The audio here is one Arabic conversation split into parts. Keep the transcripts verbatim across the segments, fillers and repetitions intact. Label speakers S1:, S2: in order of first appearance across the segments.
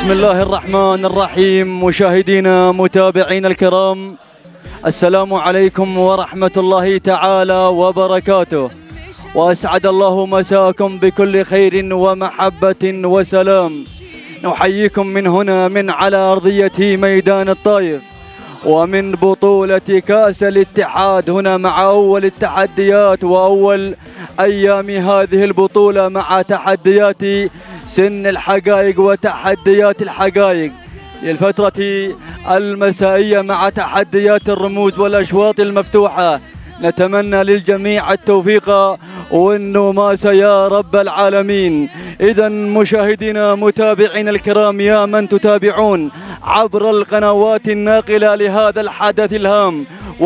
S1: بسم الله الرحمن الرحيم. مشاهدينا متابعينا الكرام، السلام عليكم ورحمة الله تعالى وبركاته، وأسعد الله مساكم بكل خير ومحبة وسلام. نحييكم من هنا من على أرضية ميدان الطايف ومن بطولة كأس الاتحاد هنا مع أول التحديات وأول أيام هذه البطولة مع تحديات سن الحقائق وتحديات الحقائق للفترة المسائية مع تحديات الرموز والأشواط المفتوحة. نتمنى للجميع التوفيق والنماس يا رب العالمين. إذا مشاهدينا متابعينا الكرام، يا من تتابعون عبر القنوات الناقلة لهذا الحدث الهام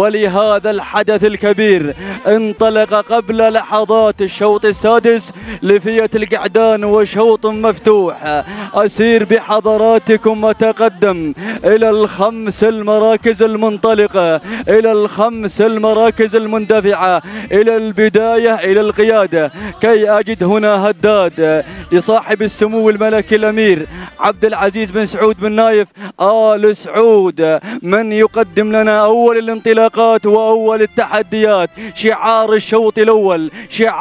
S1: ولهذا الحدث الكبير، انطلق قبل لحظات الشوط السادس لفية القعدان وشوط مفتوح. أسير بحضراتكم وتقدم إلى الخمس المراكز المنطلقة، إلى الخمس المراكز المندفعة، إلى البداية إلى القيادة، كي أجد هنا هداد لصاحب السمو الملكي الأمير عبد العزيز بن سعود بن نايف آل سعود، من يقدم لنا أول الانطلاقات وأول التحديات، شعار الشوط الأول،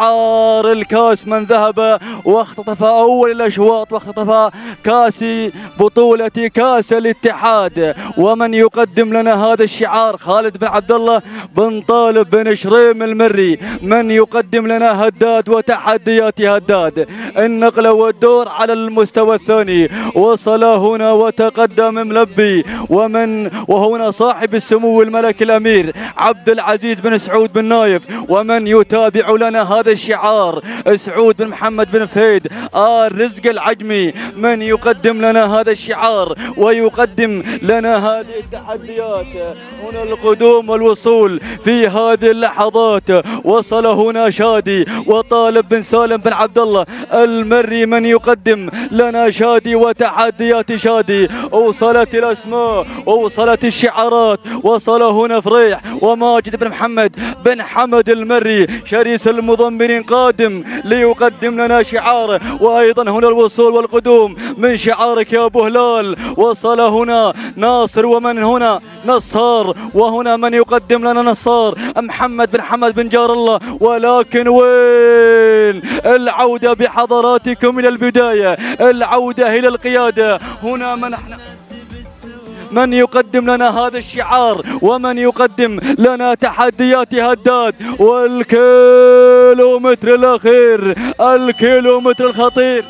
S1: شعار الكاس، من ذهب واختطف أول الأشواط واختطف كاس بطولة كاس الاتحاد. ومن يقدم لنا هذا الشعار خالد بن عبد الله بن طالب بن شريم المري، من يقدم لنا هداد وتحديات هداد. النقلة والدور على المستوى الثاني، وصل هنا وتقدم ملبي، ومن وهنا صاحب السمو الملكي الأمير عبد العزيز بن سعود بن نايف، ومن يتابع لنا هذا الشعار سعود بن محمد بن فهد آل رزق العجمي، من يقدم لنا هذا الشعار ويقدم لنا هذه التحديات. هنا القدوم والوصول في هذه اللحظات، وصل هنا شادي وطالب بن سالم بن عبد الله المري، من يقدم لنا شادي وتحديات شادي. وصلت الأسماء ووصلت الشعارات، وصل هنا فريح وماجد بن محمد بن حمد المري شريس المضمرين قادم ليقدم لنا شعار. وأيضا هنا الوصول والقدوم من شعارك يا أبو هلال. وصل هنا ناصر، ومن هنا نصار، وهنا من يقدم لنا نصار محمد بن حمد بن جار الله. ولكن وين العودة بحضراتكم إلى البداية، العودة إلى القيادة. هنا من احنا من يقدم لنا هذا الشعار ومن يقدم لنا تحديات هداد والكيلومتر الأخير، الكيلومتر الخطير.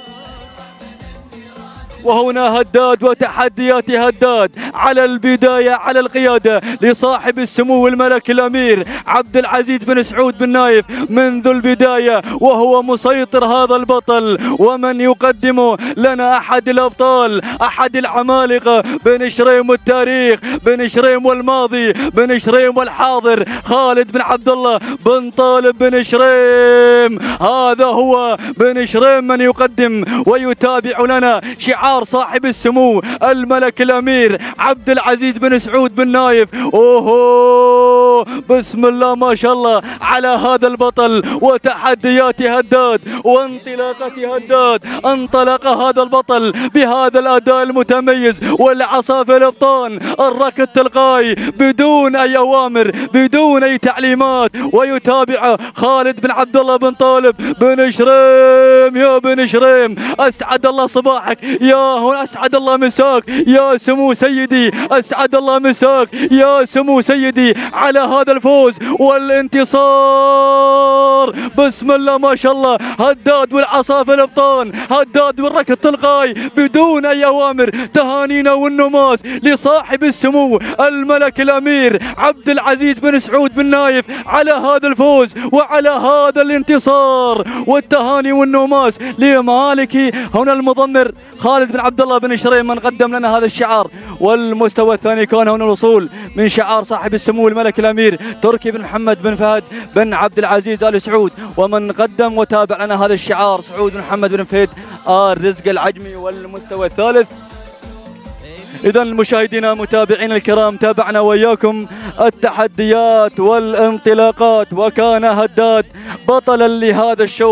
S1: وهنا هداد وتحديات هداد على البداية على القيادة لصاحب السمو الملكي الأمير عبد العزيز بن سعود بن نايف منذ البداية، وهو مسيطر هذا البطل. ومن يقدم لنا أحد الأبطال، أحد العمالقة، بن شريم والتاريخ، بن شريم والماضي، بن شريم والحاضر، خالد بن عبد الله بن طالب بن شريم. هذا هو بن شريم من يقدم ويتابع لنا شعار صاحب السمو الملك الأمير عبد العزيز بن سعود بن نايف. اوه بسم الله ما شاء الله على هذا البطل وتحديات هداد وانطلاقة هداد. انطلق هذا البطل بهذا الأداء المتميز والعصافة الابطان، الركض التلقائي بدون أي أوامر بدون أي تعليمات، ويتابع خالد بن عبد الله بن طالب بن شريم. يا بن شريم أسعد الله صباحك، يا هنا أسعد الله مساك يا سمو سيدي، أسعد الله مساك يا سمو سيدي على هذا الفوز والانتصار. بسم الله ما شاء الله، هداد والعصافة الابطان، هداد والركض التلقائي بدون أي أوامر. تهانينا والنماس لصاحب السمو الملك الأمير عبد العزيز بن سعود بن نايف على هذا الفوز وعلى هذا الانتصار، والتهاني والنماس لمالكي هنا المضمر خالد بن عبد الله بن شريم من قدم لنا هذا الشعار. والمستوى الثاني كان هنا الوصول من شعار صاحب السمو الملك الأمير تركي بن محمد بن فهد بن عبد العزيز آل سعود، ومن قدم وتابع لنا هذا الشعار سعود بن محمد بن فهد آل رزق العجمي. والمستوى الثالث إذا مشاهدينا متابعينا الكرام، تابعنا وياكم التحديات والانطلاقات، وكان هداد بطلا لهذا الشوط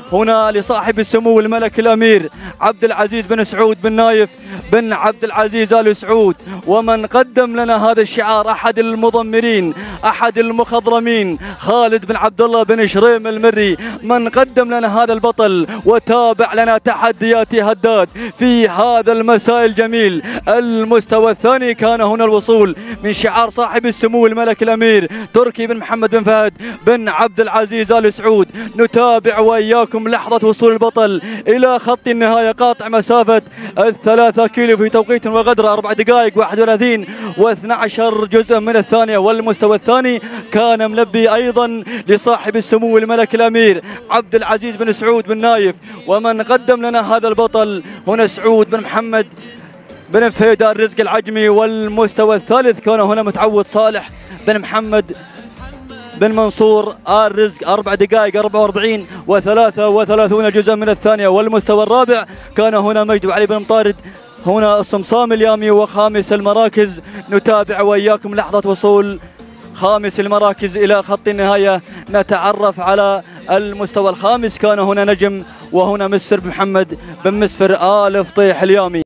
S1: هنا لصاحب السمو الملك الأمير عبد العزيز بن سعود بن نايف بن عبد العزيز آل سعود. ومن قدم لنا هذا الشعار أحد المضمرين أحد المخضرمين خالد بن عبد الله بن شريم المري، من قدم لنا هذا البطل وتابع لنا تحديات هداد في هذا المساء الجميل. المستوى الثاني كان هنا الوصول من شعار صاحب السمو الملك الأمير تركي بن محمد بن فهد بن عبد العزيز آل سعود. نتابع وإياكم لحظة وصول البطل إلى خط النهاية قاطع مسافة الثلاثة كيلو في توقيت وغدر أربع دقائق واحد وثلاثين واثنى عشر جزء من الثانية. والمستوى الثاني كان ملبي أيضا لصاحب السمو الملك الأمير عبد العزيز بن سعود بن نايف. ومن قدم لنا هذا البطل هنا سعود بن محمد بن فهيد الرزق العجمي. والمستوى الثالث كان هنا متعود صالح بن محمد بن منصور آل رزق أربع دقائق أربعة وأربعين وثلاثة وثلاثون جزءا من الثانية. والمستوى الرابع كان هنا مجد علي بن مطارد هنا الصمصام اليامي وخامس المراكز. نتابع وإياكم لحظة وصول خامس المراكز إلى خط النهاية. نتعرف على المستوى الخامس كان هنا نجم وهنا مسر محمد بن مسفر آل فطيح اليامي.